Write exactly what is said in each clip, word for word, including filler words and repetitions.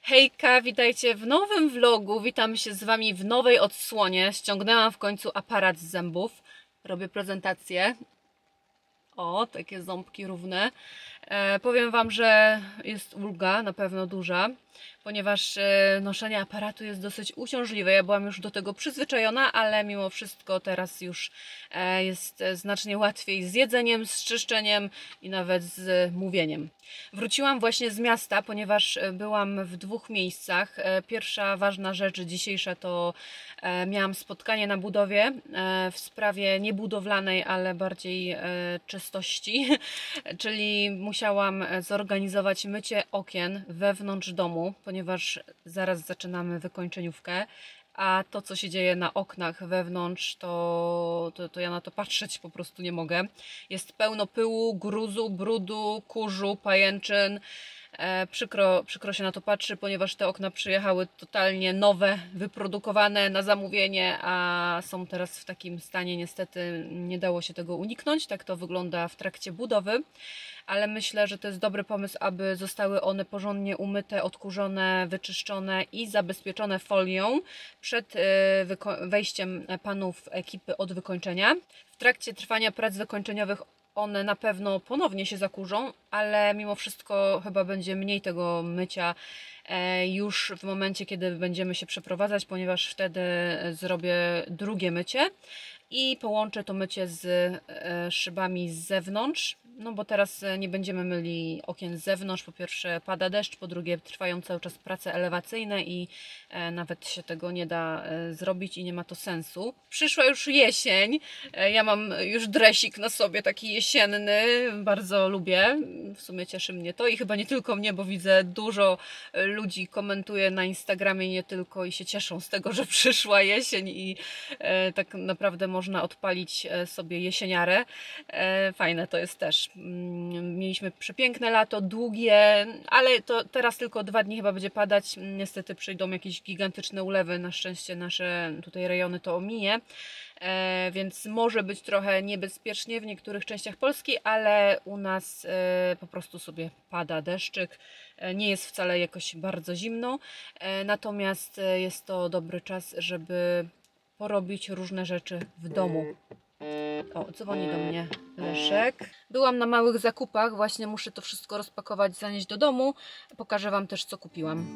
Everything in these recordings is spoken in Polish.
Hejka, witajcie w nowym vlogu. Witam się z Wami w nowej odsłonie. Ściągnęłam w końcu aparat z zębów. Robię prezentację. O, takie ząbki równe. E, powiem Wam, że jest ulga, na pewno duża, ponieważ e, noszenie aparatu jest dosyć uciążliwe. Ja byłam już do tego przyzwyczajona, ale mimo wszystko teraz już e, jest znacznie łatwiej z jedzeniem, z czyszczeniem i nawet z mówieniem. Wróciłam właśnie z miasta, ponieważ byłam w dwóch miejscach. E, pierwsza ważna rzecz dzisiejsza to e, miałam spotkanie na budowie e, w sprawie niebudowlanej, ale bardziej e, czystości, czyli musiałam zorganizować mycie okien wewnątrz domu, ponieważ zaraz zaczynamy wykończeniówkę, a to, co się dzieje na oknach wewnątrz, to, to, to ja na to patrzeć po prostu nie mogę. Jest pełno pyłu, gruzu, brudu, kurzu, pajęczyn. E, przykro, przykro się na to patrzy, ponieważ te okna przyjechały totalnie nowe, wyprodukowane na zamówienie, a są teraz w takim stanie, niestety nie dało się tego uniknąć. Tak to wygląda w trakcie budowy, ale myślę, że to jest dobry pomysł, aby zostały one porządnie umyte, odkurzone, wyczyszczone i zabezpieczone folią przed wejściem panów ekipy od wykończenia. W trakcie trwania prac wykończeniowych one na pewno ponownie się zakurzą, ale mimo wszystko chyba będzie mniej tego mycia już w momencie, kiedy będziemy się przeprowadzać, ponieważ wtedy zrobię drugie mycie i połączę to mycie z szybami z zewnątrz, no bo teraz nie będziemy myli okien z zewnątrz. Po pierwsze pada deszcz, po drugie trwają cały czas prace elewacyjne i nawet się tego nie da zrobić i nie ma to sensu. Przyszła już jesień, ja mam już dresik na sobie taki jesienny, bardzo lubię, w sumie cieszy mnie to i chyba nie tylko mnie, bo widzę dużo ludzi komentuje na Instagramie nie tylko i się cieszą z tego, że przyszła jesień i tak naprawdę można odpalić sobie jesieniarę. Fajne to jest też. Mieliśmy przepiękne lato, długie, ale to teraz tylko dwa dni chyba będzie padać. Niestety przyjdą jakieś gigantyczne ulewy. Na szczęście nasze tutaj rejony to ominie, e, więc może być trochę niebezpiecznie w niektórych częściach Polski, ale u nas e, po prostu sobie pada deszczyk. E, nie jest wcale jakoś bardzo zimno, e, natomiast jest to dobry czas, żeby porobić różne rzeczy w domu. O, dzwoni do mnie Leszek. Byłam na małych zakupach, właśnie muszę to wszystko rozpakować, zanieść do domu. Pokażę Wam też, co kupiłam.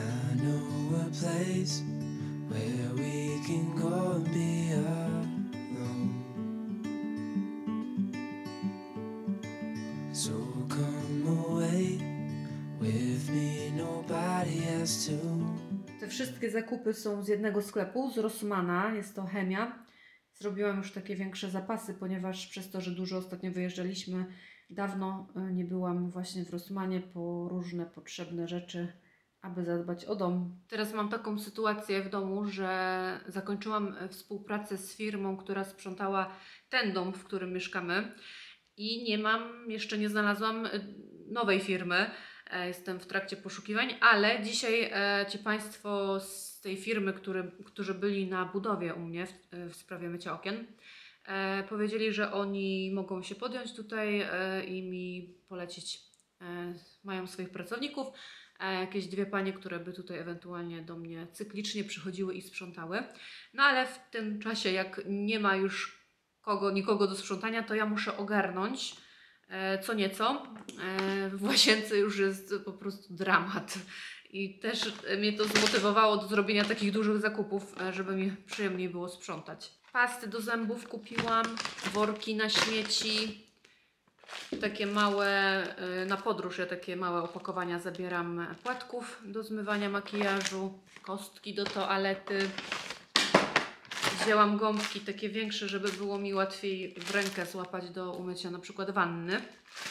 Te wszystkie zakupy są z jednego sklepu, z Rossmana, jest to chemia. Zrobiłam już takie większe zapasy, ponieważ przez to, że dużo ostatnio wyjeżdżaliśmy, dawno nie byłam właśnie w Rossmanie po różne potrzebne rzeczy, aby zadbać o dom. Teraz mam taką sytuację w domu, że zakończyłam współpracę z firmą, która sprzątała ten dom, w którym mieszkamy i nie mam, jeszcze nie znalazłam nowej firmy. Jestem w trakcie poszukiwań, ale dzisiaj Ci Państwo z tej firmy, który, którzy byli na budowie u mnie w, w sprawie mycia okien, e, powiedzieli, że oni mogą się podjąć tutaj e, i mi polecić. E, mają swoich pracowników, e, jakieś dwie panie, które by tutaj ewentualnie do mnie cyklicznie przychodziły i sprzątały. No ale w tym czasie, jak nie ma już kogo, nikogo do sprzątania, to ja muszę ogarnąć e, co nieco. E, w łazience już jest po prostu dramat. I też mnie to zmotywowało do zrobienia takich dużych zakupów, żeby mi przyjemniej było sprzątać. Pasty do zębów kupiłam, worki na śmieci, takie małe, na podróż ja takie małe opakowania zabieram płatków do zmywania makijażu, kostki do toalety. Wzięłam gąbki takie większe, żeby było mi łatwiej w rękę złapać do umycia na przykład wanny.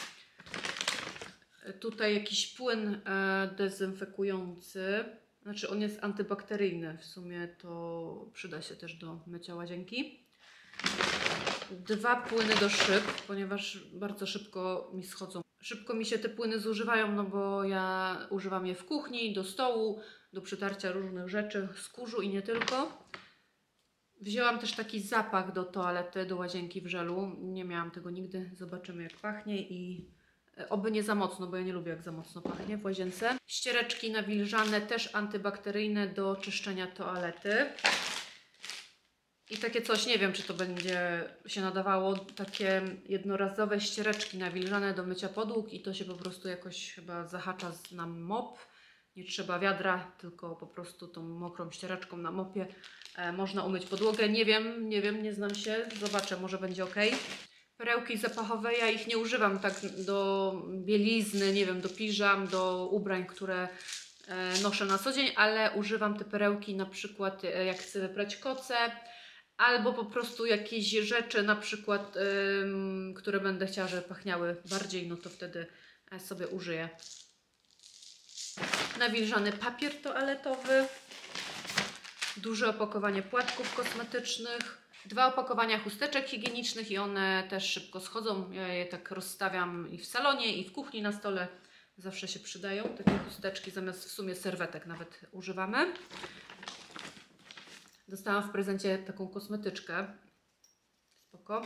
Tutaj jakiś płyn e, dezynfekujący, znaczy on jest antybakteryjny, w sumie to przyda się też do mycia łazienki. Dwa płyny do szyb, ponieważ bardzo szybko mi schodzą. Szybko mi się te płyny zużywają, no bo ja używam je w kuchni, do stołu, do przytarcia różnych rzeczy, z kurzu i nie tylko. Wzięłam też taki zapach do toalety, do łazienki w żelu. Nie miałam tego nigdy, zobaczymy jak pachnie i Oby nie za mocno, bo ja nie lubię jak za mocno pachnie w łazience. Ściereczki nawilżane, też antybakteryjne do czyszczenia toalety. I takie coś, nie wiem czy to będzie się nadawało, takie jednorazowe ściereczki nawilżane do mycia podłóg i to się po prostu jakoś chyba zahacza na mop. Nie trzeba wiadra, tylko po prostu tą mokrą ściereczką na mopie e, można umyć podłogę. Nie wiem, nie wiem, nie znam się, zobaczę, może będzie ok. Perełki zapachowe, ja ich nie używam tak do bielizny, nie wiem, do piżam, do ubrań, które e, noszę na co dzień, ale używam te perełki na przykład e, jak chcę wyprać koce, albo po prostu jakieś rzeczy na przykład, ym, które będę chciała, żeby pachniały bardziej, no to wtedy sobie użyję. Nawilżany papier toaletowy, duże opakowanie płatków kosmetycznych, dwa opakowania chusteczek higienicznych i one też szybko schodzą. Ja je tak rozstawiam i w salonie, i w kuchni na stole. Zawsze się przydają takie chusteczki, zamiast w sumie serwetek nawet używamy. Dostałam w prezencie taką kosmetyczkę. Spoko.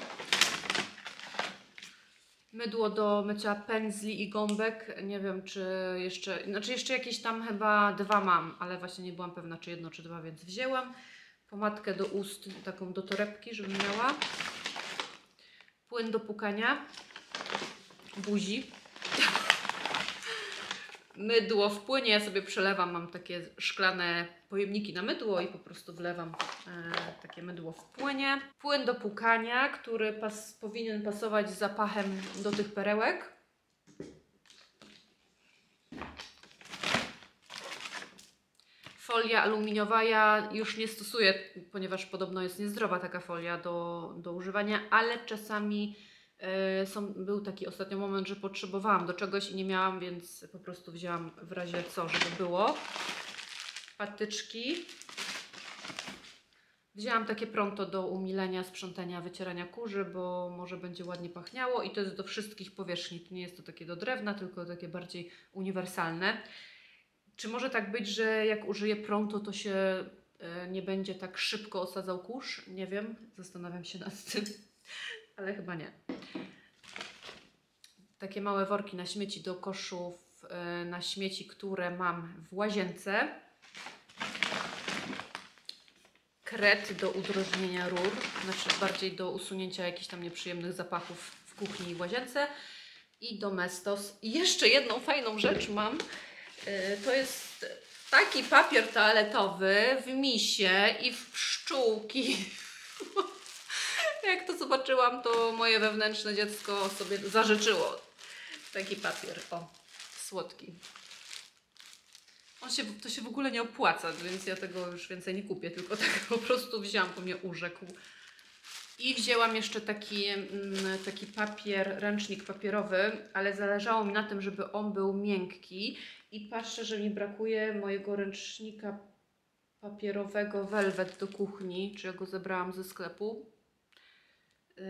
Mydło do mycia pędzli i gąbek. Nie wiem, czy jeszcze... Znaczy jeszcze jakieś tam chyba dwa mam, ale właśnie nie byłam pewna, czy jedno, czy dwa, więc wzięłam. Pomadkę do ust, taką do torebki, żebym miała. Płyn do pukania. Buzi. Mydło w płynie, ja sobie przelewam, mam takie szklane pojemniki na mydło i po prostu wlewam e, takie mydło w płynie. Płyn do pukania, który pas, powinien pasować z zapachem do tych perełek. Folia aluminiowa, ja już nie stosuję, ponieważ podobno jest niezdrowa taka folia do, do używania, ale czasami Yy, są, był taki ostatnio moment, że potrzebowałam do czegoś i nie miałam, więc po prostu wzięłam w razie co, żeby było. Patyczki. Wzięłam takie pronto do umilenia, sprzątania, wycierania kurzy, bo może będzie ładnie pachniało i to jest do wszystkich powierzchni. To nie jest to takie do drewna, tylko takie bardziej uniwersalne. Czy może tak być, że jak użyję pronto, to się yy, nie będzie tak szybko osadzał kurz? Nie wiem, zastanawiam się nad tym, ale chyba nie. Takie małe worki na śmieci do koszów yy, na śmieci, które mam w łazience. Kret do udrożnienia rur, znaczy bardziej do usunięcia jakichś tam nieprzyjemnych zapachów w kuchni i w łazience. I Domestos. I jeszcze jedną fajną rzecz mam. Yy, to jest taki papier toaletowy w misie i w pszczółki. Jak to zobaczyłam, to moje wewnętrzne dziecko sobie zażyczyło taki papier. O, słodki. On się, to się w ogóle nie opłaca, więc ja tego już więcej nie kupię, tylko tak po prostu wzięłam, bo mnie urzekł. I wzięłam jeszcze taki, taki papier, ręcznik papierowy, ale zależało mi na tym, żeby on był miękki. I patrzę, że mi brakuje mojego ręcznika papierowego Velvet do kuchni, czy ja go zebrałam ze sklepu. Yy,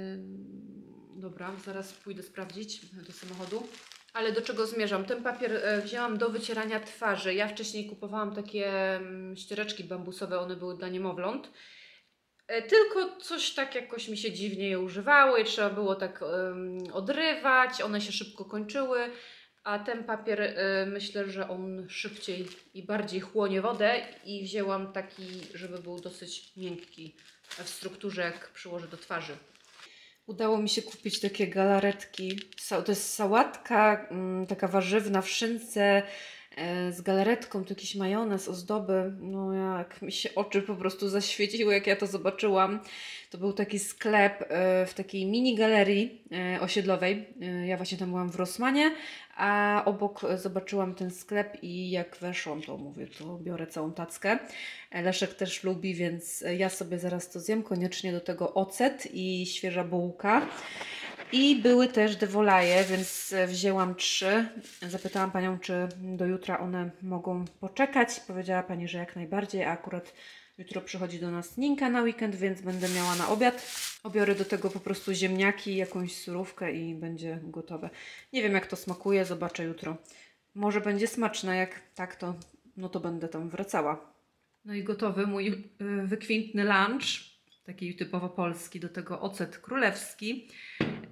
dobra, zaraz pójdę sprawdzić do samochodu. Ale do czego zmierzam? Ten papier e, wzięłam do wycierania twarzy. Ja wcześniej kupowałam takie mm, ściereczki bambusowe, one były dla niemowląt. E, tylko coś tak jakoś mi się dziwnie je używało i trzeba było tak um, odrywać, one się szybko kończyły. A ten papier, e, myślę, że on szybciej i bardziej chłonie wodę i wzięłam taki, żeby był dosyć miękki w strukturze, jak przyłożę do twarzy. Udało mi się kupić takie galaretki. To jest sałatka taka warzywna w szynce z galaretką, to jakiś majonez, ozdoby. No jak mi się oczy po prostu zaświeciły, jak ja to zobaczyłam. To był taki sklep w takiej mini galerii osiedlowej. Ja właśnie tam byłam w Rossmanie, a obok zobaczyłam ten sklep i jak weszłam, to mówię, to biorę całą tackę. Leszek też lubi, więc ja sobie zaraz to zjem. Koniecznie do tego ocet i świeża bułka. I były też dewolaje, więc wzięłam trzy. Zapytałam Panią, czy do jutra one mogą poczekać. Powiedziała Pani, że jak najbardziej, a akurat jutro przychodzi do nas Ninka na weekend, więc będę miała na obiad. Obiorę do tego po prostu ziemniaki, jakąś surówkę i będzie gotowe. Nie wiem, jak to smakuje, zobaczę jutro. Może będzie smaczne, jak tak, to, no to będę tam wracała. No i gotowy mój wykwintny lunch, taki typowo polski, do tego ocet królewski.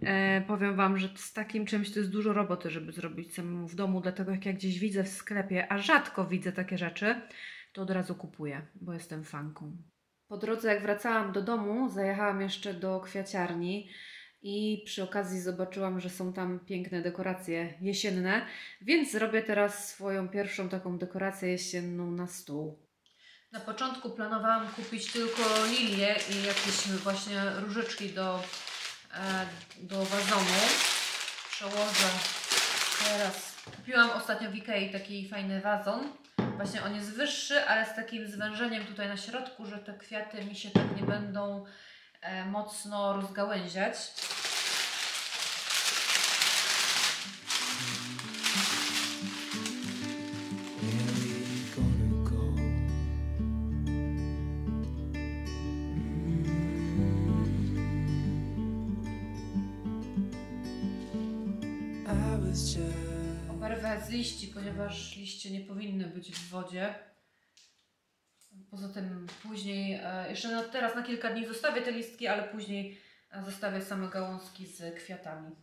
E, powiem Wam, że z takim czymś to jest dużo roboty, żeby zrobić samemu w domu, dlatego jak ja gdzieś widzę w sklepie, a rzadko widzę takie rzeczy, to od razu kupuję, bo jestem fanką. Po drodze jak wracałam do domu, zajechałam jeszcze do kwiaciarni i przy okazji zobaczyłam, że są tam piękne dekoracje jesienne, więc zrobię teraz swoją pierwszą taką dekorację jesienną na stół. Na początku planowałam kupić tylko lilię i jakieś właśnie różyczki do, e, do wazonu. Przełożę teraz. Kupiłam ostatnio w Ikei taki fajny wazon. Właśnie on jest wyższy, ale z takim zwężeniem tutaj na środku, że te kwiaty mi się tak nie będą e, mocno rozgałęziać. Oberwę z liści, ponieważ liście nie powinny być w wodzie. Poza tym później, jeszcze na, teraz na kilka dni zostawię te listki, ale później zostawię same gałązki z kwiatami.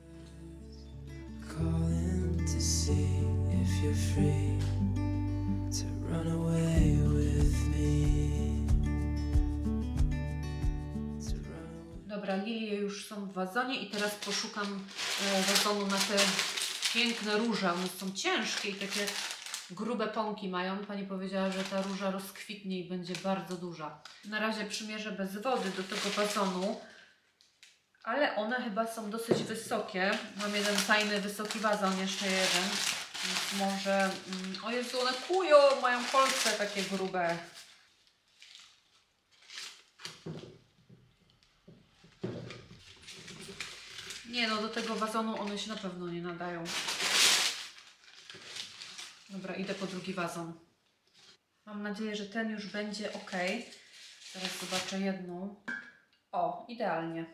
Dobra, lilie już są w wazonie i teraz poszukam wazonu na te piękne róże. One są ciężkie i takie grube pąki mają. Pani powiedziała, że ta róża rozkwitnie i będzie bardzo duża. Na razie przymierzę bez wody do tego wazonu, ale one chyba są dosyć wysokie. Mam jeden fajny, wysoki wazon, jeszcze jeden. Więc może... O Jezu, one kują, mają kolce takie grube. Nie no, do tego wazonu one się na pewno nie nadają. Dobra, idę po drugi wazon. Mam nadzieję, że ten już będzie ok. Teraz zobaczę jedną. O, idealnie.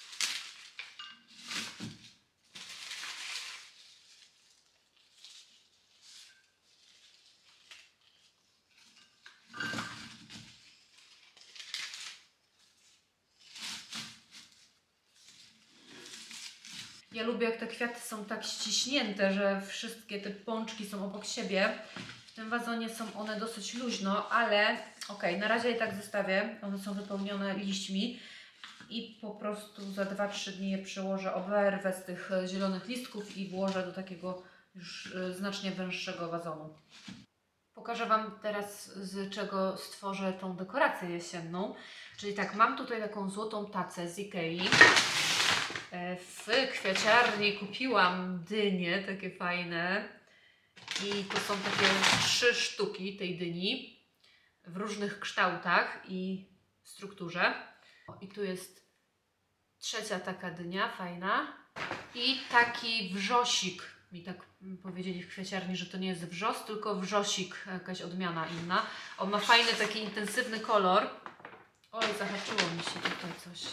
Ja lubię, jak te kwiaty są tak ściśnięte, że wszystkie te pączki są obok siebie. W tym wazonie są one dosyć luźno, ale ok, na razie je tak zostawię. One są wypełnione liśćmi i po prostu za dwa trzy dni je przełożę, oberwę z tych zielonych listków i włożę do takiego już znacznie węższego wazonu. Pokażę Wam teraz, z czego stworzę tą dekorację jesienną. Czyli tak, mam tutaj taką złotą tacę z Ikei. W kwiaciarni kupiłam dynie, takie fajne. I to są takie trzy sztuki tej dyni w różnych kształtach i strukturze. I tu jest trzecia taka dynia, fajna. I taki wrzosik. Mi tak powiedzieli w kwiaciarni, że to nie jest wrzos, tylko wrzosik, jakaś odmiana inna. On ma fajny, taki intensywny kolor. Oj, zahaczyło mi się tutaj coś.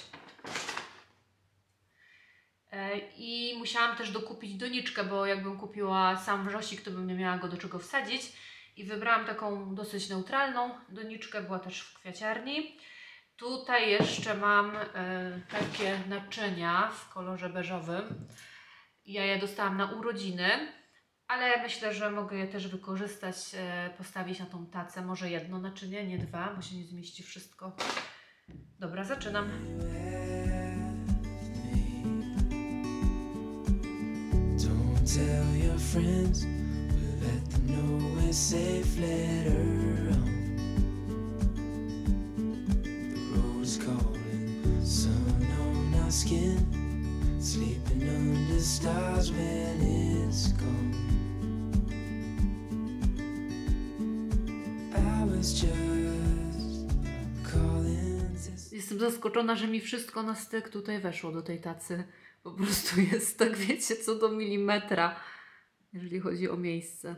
I musiałam też dokupić doniczkę, bo jakbym kupiła sam wrzosik, to bym nie miała go do czego wsadzić. I wybrałam taką dosyć neutralną doniczkę, była też w kwiaciarni. Tutaj jeszcze mam e, takie naczynia w kolorze beżowym. Ja je dostałam na urodziny, ale myślę, że mogę je też wykorzystać, e, postawić na tą tacę. Może jedno naczynie, nie dwa, bo się nie zmieści wszystko. Dobra, zaczynam. Tell your friends, we'll let them know we're safe, let her on. The road's calling, sun on our skin, sleeping under stars when it's gone. I was just calling. Jestem zaskoczona, że mi wszystko na styk tutaj weszło do tej tacy. Po prostu jest tak, wiecie, co do milimetra, jeżeli chodzi o miejsce.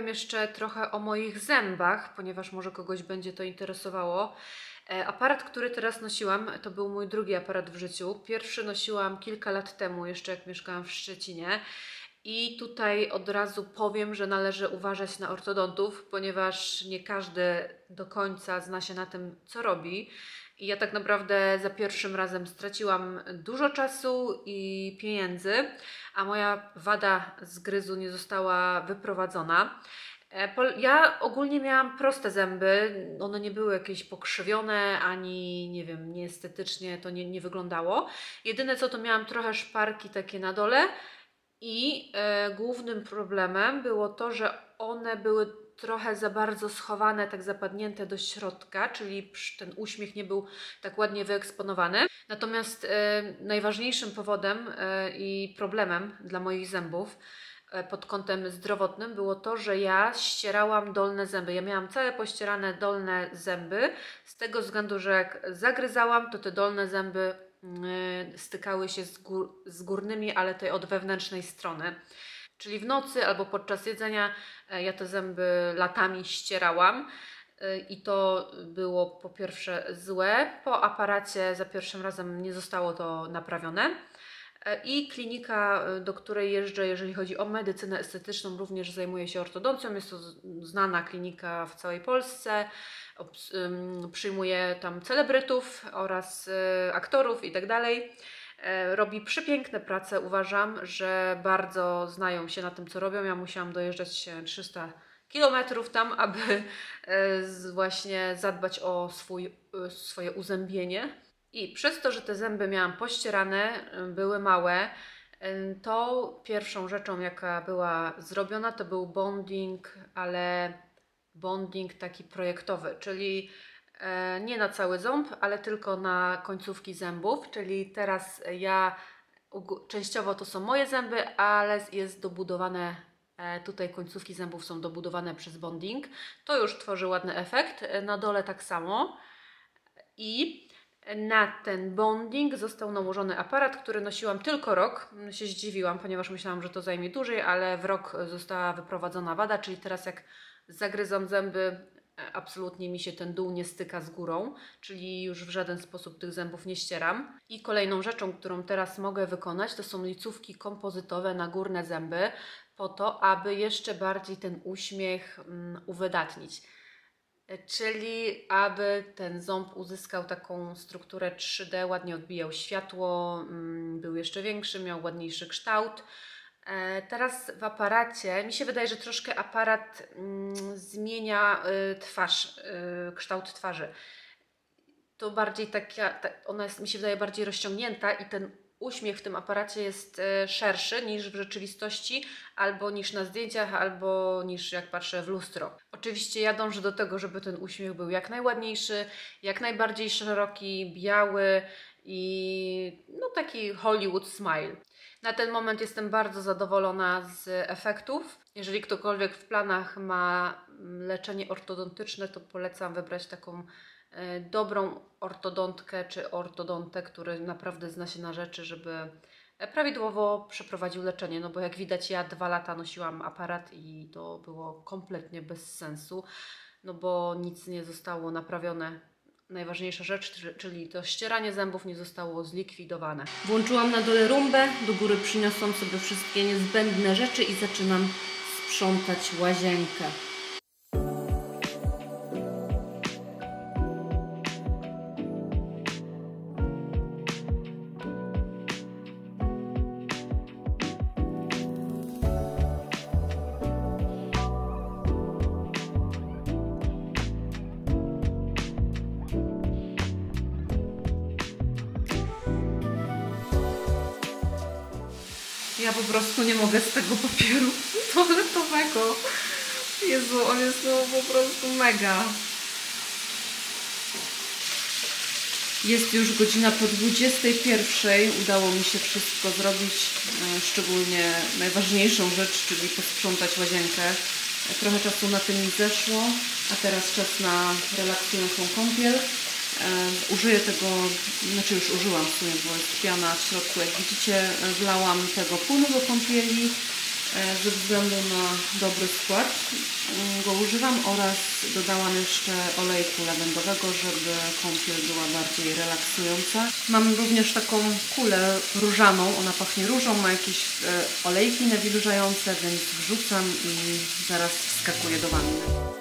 powiem jeszcze trochę o moich zębach, ponieważ może kogoś będzie to interesowało. Aparat, który teraz nosiłam, to był mój drugi aparat w życiu. Pierwszy nosiłam kilka lat temu, jeszcze jak mieszkałam w Szczecinie. I tutaj od razu powiem, że należy uważać na ortodontów, ponieważ nie każdy do końca zna się na tym, co robi. I ja tak naprawdę za pierwszym razem straciłam dużo czasu i pieniędzy, a moja wada zgryzu nie została wyprowadzona. Ja ogólnie miałam proste zęby, one nie były jakieś pokrzywione, ani nie wiem, nieestetycznie to nie, nie wyglądało. Jedyne co to miałam trochę szparki takie na dole i e, głównym problemem było to, że one były trochę za bardzo schowane, tak zapadnięte do środka, czyli ten uśmiech nie był tak ładnie wyeksponowany. Natomiast e, najważniejszym powodem e, i problemem dla moich zębów pod kątem zdrowotnym było to, że ja ścierałam dolne zęby. Ja miałam całe pościerane dolne zęby z tego względu, że jak zagryzałam, to te dolne zęby yy, stykały się z, gór, z górnymi, ale tej od wewnętrznej strony. Czyli w nocy albo podczas jedzenia yy, ja te zęby latami ścierałam. I to było po pierwsze złe. Po aparacie za pierwszym razem nie zostało to naprawione. I klinika, do której jeżdżę, jeżeli chodzi o medycynę estetyczną, również zajmuje się ortodoncją. Jest to znana klinika w całej Polsce. Przyjmuje tam celebrytów oraz aktorów i tak dalej. Robi przepiękne prace. Uważam, że bardzo znają się na tym, co robią. Ja musiałam dojeżdżać trzysta kilometrów tam, aby właśnie zadbać o swój, swoje uzębienie. I przez to, że te zęby miałam pościerane, były małe, to pierwszą rzeczą, jaka była zrobiona, to był bonding, ale bonding taki projektowy, czyli nie na cały ząb, ale tylko na końcówki zębów, czyli teraz ja, częściowo to są moje zęby, ale jest dobudowane, tutaj końcówki zębów są dobudowane przez bonding. To już tworzy ładny efekt, na dole tak samo. I na ten bonding został nałożony aparat, który nosiłam tylko rok. Się zdziwiłam, ponieważ myślałam, że to zajmie dłużej, ale w rok została wyprowadzona wada, czyli teraz jak zagryzam zęby, absolutnie mi się ten dół nie styka z górą, czyli już w żaden sposób tych zębów nie ścieram. I kolejną rzeczą, którą teraz mogę wykonać, to są licówki kompozytowe na górne zęby, po to, aby jeszcze bardziej ten uśmiech um, uwydatnić. Czyli aby ten ząb uzyskał taką strukturę trzy D, ładnie odbijał światło, był jeszcze większy, miał ładniejszy kształt. Teraz w aparacie, mi się wydaje, że troszkę aparat zmienia twarz, kształt twarzy. To bardziej taka, ona jest, mi się wydaje, bardziej rozciągnięta i ten uśmiech w tym aparacie jest szerszy niż w rzeczywistości, albo niż na zdjęciach, albo niż jak patrzę w lustro. Oczywiście ja dążę do tego, żeby ten uśmiech był jak najładniejszy, jak najbardziej szeroki, biały i no taki Hollywood smile. Na ten moment jestem bardzo zadowolona z efektów. Jeżeli ktokolwiek w planach ma leczenie ortodontyczne, to polecam wybrać taką dobrą ortodontkę czy ortodontę, który naprawdę zna się na rzeczy, żeby prawidłowo przeprowadził leczenie. No bo jak widać, ja dwa lata nosiłam aparat i to było kompletnie bez sensu, no bo nic nie zostało naprawione. Najważniejsza rzecz, czyli to ścieranie zębów, nie zostało zlikwidowane. Włączyłam na dole rumbę, do góry przyniosłam sobie wszystkie niezbędne rzeczy i zaczynam sprzątać łazienkę. Ja po prostu nie mogę z tego papieru toaletowego. Jezu, on jest no po prostu mega. Jest już godzina po dwudziestej pierwszej. Udało mi się wszystko zrobić, szczególnie najważniejszą rzecz, czyli posprzątać łazienkę. Trochę czasu na tym mi zeszło, a teraz czas na relaksującą kąpiel. Użyję tego, znaczy już użyłam w sumie, bo jest piana w środku. Jak widzicie, wlałam tego płynu do kąpieli ze względu na dobry skład go używam oraz dodałam jeszcze olejku lawendowego, żeby kąpiel była bardziej relaksująca. Mam również taką kulę różaną, ona pachnie różą, ma jakieś olejki nawilżające, więc wrzucam i zaraz wskakuję do wanny.